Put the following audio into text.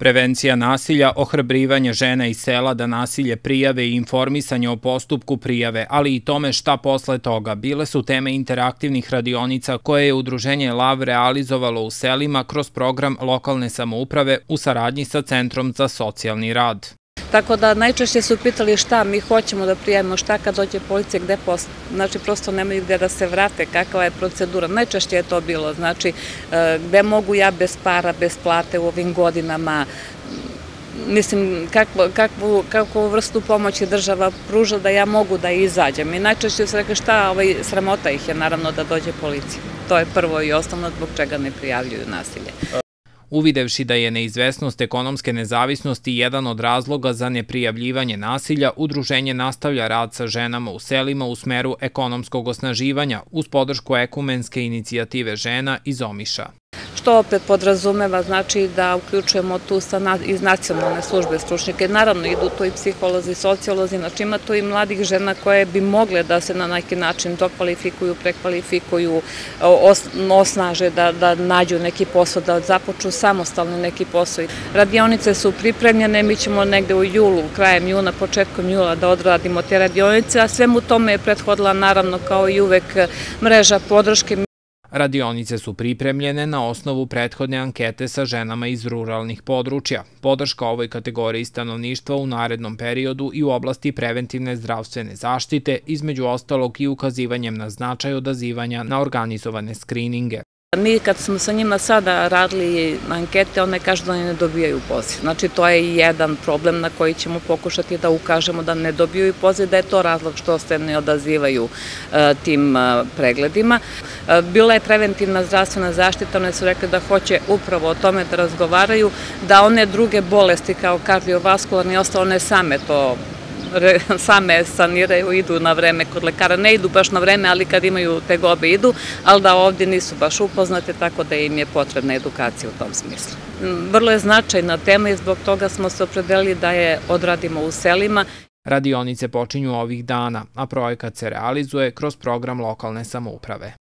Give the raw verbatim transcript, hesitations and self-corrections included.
Prevencija nasilja, ohrabrivanje žena iz sela da nasilje prijave i informisanje o postupku prijave, ali i tome šta posle toga, bile su teme interaktivnih radionica koje je Udruženje Lav realizovalo u selima kroz program lokalne samouprave u saradnji sa Centrom za socijalni rad. Tako da najčešće su pitali šta mi hoćemo da prijavimo, šta kad dođe policija, gde znači prosto nemaju gde da se vrate, kakva je procedura. Najčešće je to bilo, znači gde mogu ja bez para, bez plate u ovim godinama, mislim kakvu vrstu pomoći država pruža da ja mogu da izađem. I najčešće su rekli šta, sramota ih je naravno da dođe policija. To je prvo i osnovno zbog čega ne prijavljuju nasilje. Uvidevši da je neizvesnost ekonomske nezavisnosti jedan od razloga za neprijavljivanje nasilja, udruženje nastavlja rad sa ženama u selima u smeru ekonomskog osnaživanja uz podršku ekumenske inicijative žena iz Omiša. Što opet podrazumeva, znači da uključujemo tu iz nacionalne službe stručnjake. Naravno, idu tu i psiholozi, sociolozi, znači ima tu i mladih žena koje bi mogle da se na neki način dokvalifikuju, prekvalifikuju, osnaže, da nađu neki posao, da započnu samostalno neki posao. Radionice su pripremljene, mi ćemo negde u julu, krajem juna, početkom jula da odradimo te radionice, a svemu tome je prethodila naravno kao i uvek mreža podrške. Radionice su pripremljene na osnovu prethodne ankete sa ženama iz ruralnih područja. Podrška ovoj kategoriji stanovništva u narednom periodu i u oblasti preventivne zdravstvene zaštite, između ostalog i ukazivanjem na značaj odazivanja na organizovane skrininge. Mi kad smo sa njima sada radili ankete, one kažu da ne dobijaju poziv. Znači to je jedan problem na koji ćemo pokušati da ukažemo da ne dobijaju poziv, da je to razlog što se ne odazivaju tim pregledima. Bila je preventivna zdravstvena zaštita, one su rekli da hoće upravo o tome da razgovaraju, da one druge bolesti kao kardiovaskularne i ostalo, one same to same saniraju, idu na vreme kod lekara, ne idu baš na vreme, ali kad imaju tegobe idu, ali da ovdje nisu baš upoznate, tako da im je potrebna edukacija u tom smislu. Vrlo je značajna tema i zbog toga smo se opredelili da je odradimo u selima. Radionice počinju ovih dana, a projekat se realizuje kroz program lokalne samouprave.